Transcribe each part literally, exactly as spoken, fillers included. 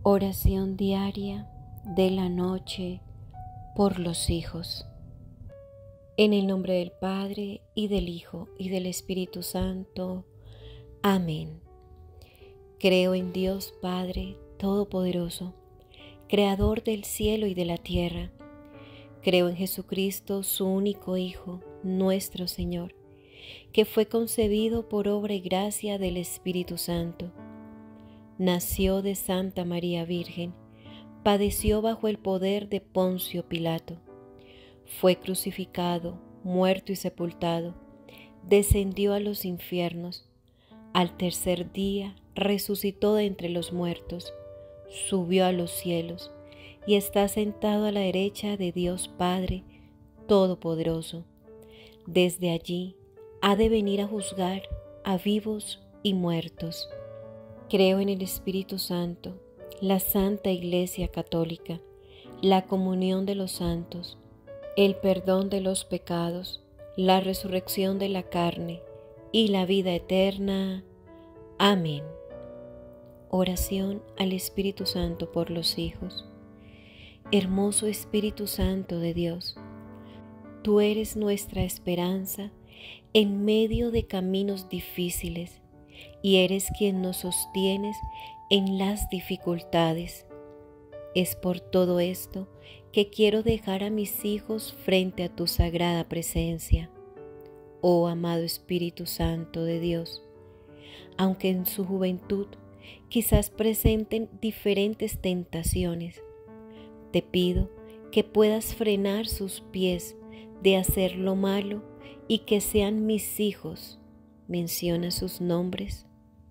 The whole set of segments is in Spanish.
Oración diaria de la noche por los hijos. En el nombre del Padre, y del Hijo, y del Espíritu Santo. Amén. Creo en Dios Padre Todopoderoso, Creador del cielo y de la tierra. Creo en Jesucristo, su único Hijo, nuestro Señor, que fue concebido por obra y gracia del Espíritu Santo. Nació de Santa María Virgen, padeció bajo el poder de Poncio Pilato, fue crucificado, muerto y sepultado, descendió a los infiernos, al tercer día resucitó de entre los muertos, subió a los cielos y está sentado a la derecha de Dios Padre Todopoderoso. Desde allí ha de venir a juzgar a vivos y muertos. Creo en el Espíritu Santo, la Santa Iglesia Católica, la comunión de los santos, el perdón de los pecados, la resurrección de la carne y la vida eterna. Amén. Oración al Espíritu Santo por los hijos. Hermoso Espíritu Santo de Dios, tú eres nuestra esperanza en medio de caminos difíciles, y eres quien nos sostienes en las dificultades. Es por todo esto que quiero dejar a mis hijos frente a tu sagrada presencia. Oh amado Espíritu Santo de Dios, aunque en su juventud quizás presenten diferentes tentaciones, te pido que puedas frenar sus pies de hacer lo malo y que sean mis hijos. Menciona sus nombres.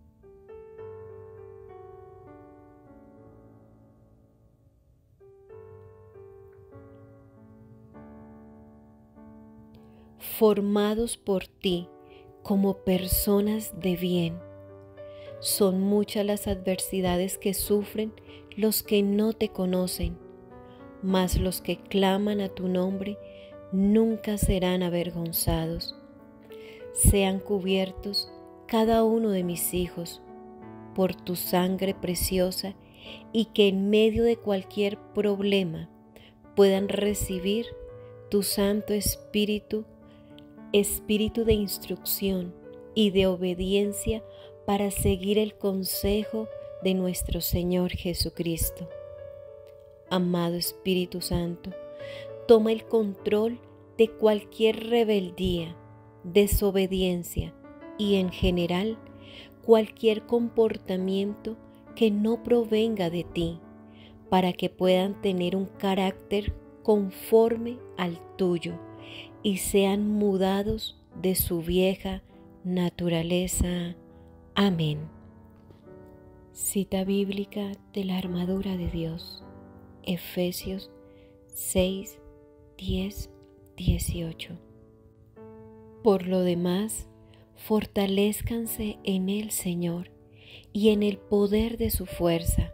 Formados por ti como personas de bien. Son muchas las adversidades que sufren los que no te conocen, mas los que claman a tu nombre nunca serán avergonzados. Sean cubiertos cada uno de mis hijos por tu sangre preciosa, y que en medio de cualquier problema puedan recibir tu Santo Espíritu, Espíritu de instrucción y de obediencia para seguir el consejo de nuestro Señor Jesucristo. Amado Espíritu Santo, toma el control de cualquier rebeldía, desobediencia y en general cualquier comportamiento que no provenga de ti, para que puedan tener un carácter conforme al tuyo y sean mudados de su vieja naturaleza. Amén. Cita bíblica de la armadura de Dios, Efesios seis, diez, dieciocho. Por lo demás, fortalézcanse en el Señor y en el poder de su fuerza.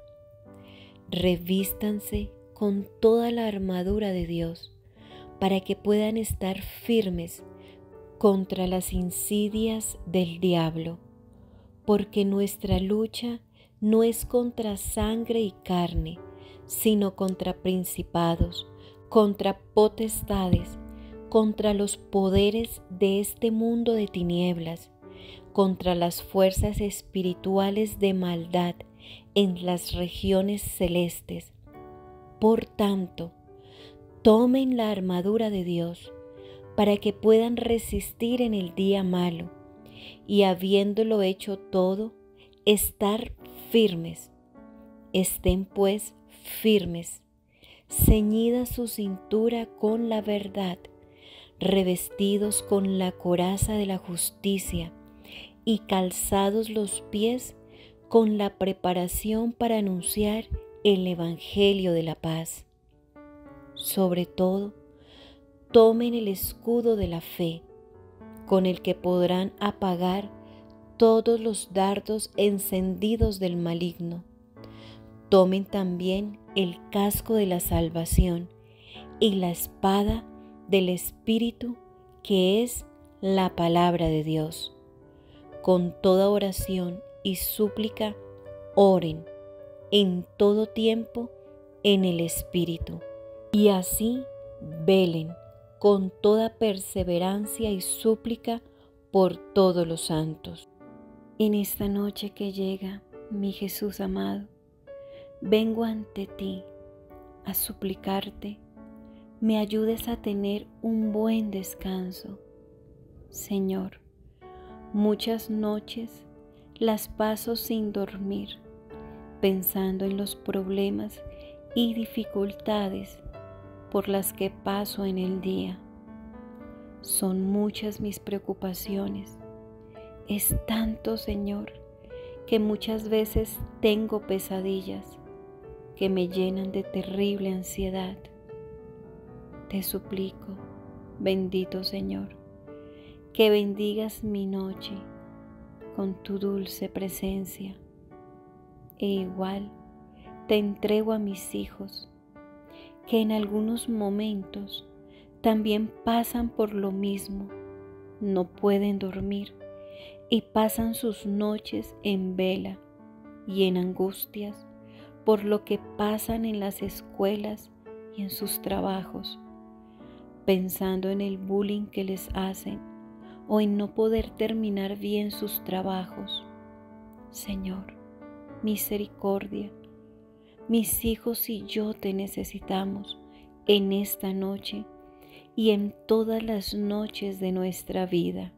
Revístanse con toda la armadura de Dios, para que puedan estar firmes contra las insidias del diablo, porque nuestra lucha no es contra sangre y carne, sino contra principados, contra potestades, contra los poderes de este mundo de tinieblas, contra las fuerzas espirituales de maldad en las regiones celestes. Por tanto, tomen la armadura de Dios para que puedan resistir en el día malo y, habiéndolo hecho todo, estar firmes. Estén pues firmes, ceñida su cintura con la verdad, revestidos con la coraza de la justicia y calzados los pies con la preparación para anunciar el Evangelio de la paz. Sobre todo, tomen el escudo de la fe, con el que podrán apagar todos los dardos encendidos del maligno. Tomen también el casco de la salvación y la espada del Espíritu, que es la palabra de Dios. Con toda oración y súplica, oren en todo tiempo en el Espíritu, y así velen con toda perseverancia y súplica por todos los santos. En esta noche que llega, mi Jesús amado, vengo ante ti a suplicarte, me ayudes a tener un buen descanso. Señor, muchas noches las paso sin dormir, pensando en los problemas y dificultades por las que paso en el día. Son muchas mis preocupaciones. Es tanto, Señor, que muchas veces tengo pesadillas que me llenan de terrible ansiedad. Te suplico, bendito Señor, que bendigas mi noche con tu dulce presencia. E igual te entrego a mis hijos, que en algunos momentos también pasan por lo mismo, no pueden dormir y pasan sus noches en vela y en angustias por lo que pasan en las escuelas y en sus trabajos, pensando en el bullying que les hacen o en no poder terminar bien sus trabajos. Señor, misericordia, mis hijos y yo te necesitamos en esta noche y en todas las noches de nuestra vida.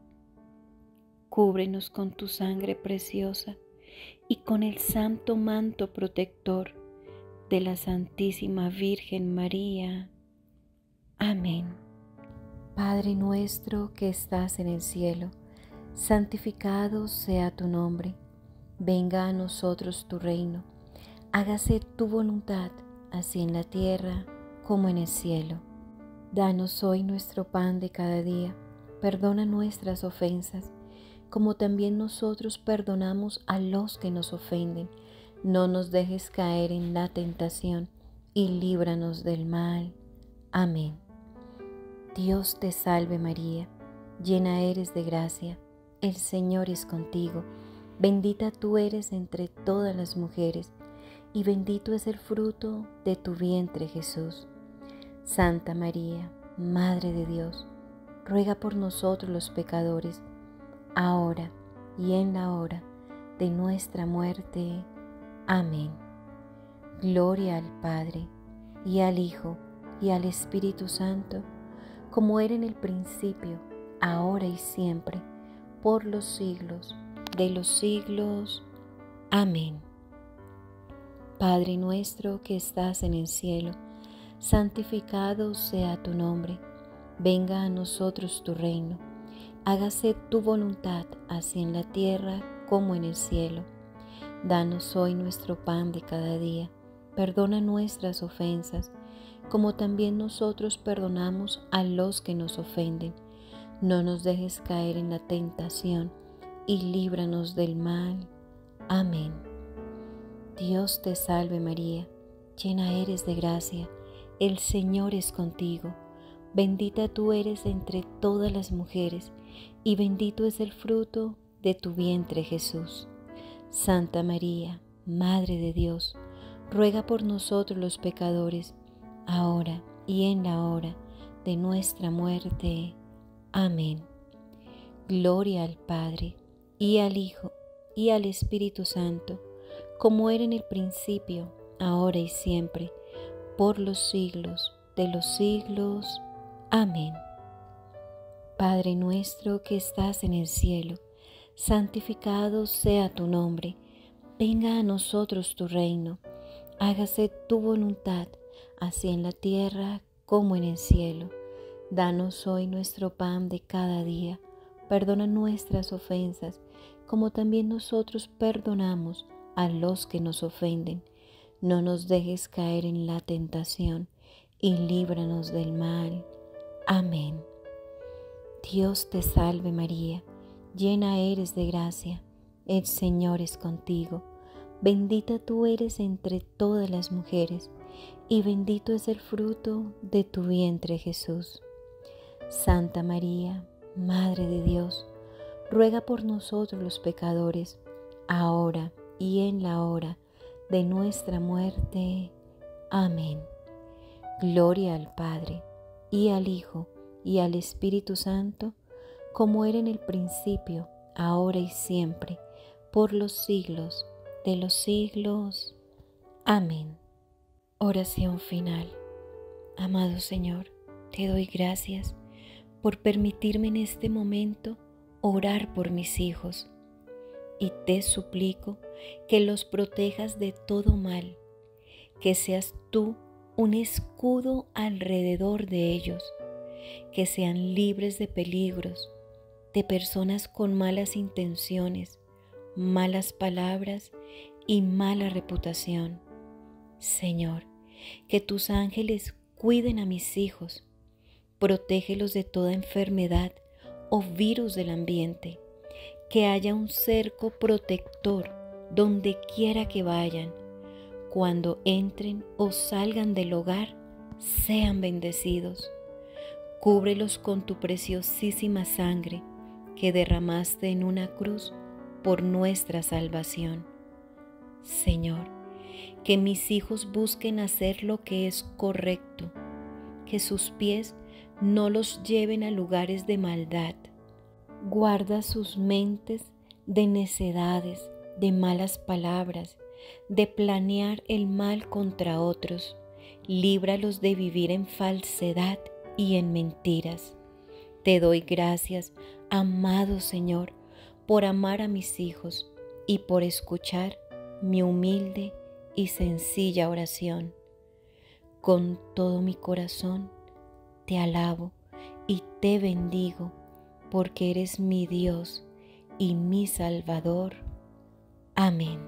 Cúbrenos con tu sangre preciosa y con el santo manto protector de la Santísima Virgen María. Amén. Padre nuestro que estás en el cielo, santificado sea tu nombre. Venga a nosotros tu reino. Hágase tu voluntad, así en la tierra como en el cielo. Danos hoy nuestro pan de cada día. Perdona nuestras ofensas, como también nosotros perdonamos a los que nos ofenden. No nos dejes caer en la tentación, y líbranos del mal. Amén. Dios te salve María, llena eres de gracia, el Señor es contigo. Bendita tú eres entre todas las mujeres, y bendito es el fruto de tu vientre Jesús. Santa María, Madre de Dios, ruega por nosotros los pecadores, ahora y en la hora de nuestra muerte. Amén. Gloria al Padre, y al Hijo, y al Espíritu Santo, como era en el principio, ahora y siempre, por los siglos de los siglos. Amén. Padre nuestro que estás en el cielo, santificado sea tu nombre. Venga a nosotros tu reino. Hágase tu voluntad, así en la tierra como en el cielo. Danos hoy nuestro pan de cada día. Perdona nuestras ofensas, como también nosotros perdonamos a los que nos ofenden. No nos dejes caer en la tentación, y líbranos del mal. Amén. Dios te salve María, llena eres de gracia, el Señor es contigo. Bendita tú eres entre todas las mujeres, y bendito es el fruto de tu vientre Jesús. Santa María, Madre de Dios, ruega por nosotros los pecadores, ahora y en la hora de nuestra muerte. Amén. Gloria al Padre, y al Hijo, y al Espíritu Santo, como era en el principio, ahora y siempre, por los siglos de los siglos. Amén. Padre nuestro que estás en el cielo, santificado sea tu nombre. Venga a nosotros tu reino. Hágase tu voluntad, así en la tierra como en el cielo. Danos hoy nuestro pan de cada día. Perdona nuestras ofensas, como también nosotros perdonamos a los que nos ofenden. No nos dejes caer en la tentación, y líbranos del mal. Amén. Dios te salve María, llena eres de gracia, el Señor es contigo. Bendita tú eres entre todas las mujeres, y bendito es el fruto de tu vientre Jesús. Santa María, Madre de Dios, ruega por nosotros los pecadores, ahora y en la hora de nuestra muerte. Amén. Gloria al Padre, y al Hijo, y al Espíritu Santo, como era en el principio, ahora y siempre, por los siglos de los siglos. Amén. Oración final. Amado Señor, te doy gracias por permitirme en este momento orar por mis hijos, y te suplico que los protejas de todo mal, que seas tú un escudo alrededor de ellos, que sean libres de peligros, de personas con malas intenciones, malas palabras y mala reputación. Señor, que tus ángeles cuiden a mis hijos, protégelos de toda enfermedad o virus del ambiente, que haya un cerco protector donde quiera que vayan. Cuando entren o salgan del hogar, sean bendecidos. Cúbrelos con tu preciosísima sangre que derramaste en una cruz por nuestra salvación. Señor, que mis hijos busquen hacer lo que es correcto, que sus pies no los lleven a lugares de maldad. Guarda sus mentes de necedades, de malas palabras, de planear el mal contra otros. Líbralos de vivir en falsedad y en mentiras. Te doy gracias, amado Señor, por amar a mis hijos y por escuchar mi humilde y sencilla oración. Con todo mi corazón te alabo y te bendigo, porque eres mi Dios y mi Salvador. Amén.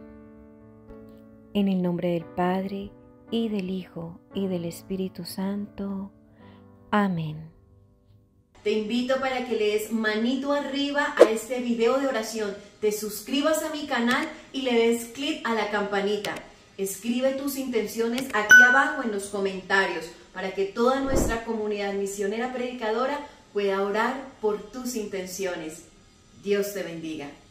En el nombre del Padre, y del Hijo, y del Espíritu Santo. Amén. Te invito para que le des manito arriba a este video de oración, te suscribas a mi canal y le des clic a la campanita. Escribe tus intenciones aquí abajo en los comentarios para que toda nuestra comunidad misionera predicadora pueda orar por tus intenciones. Dios te bendiga.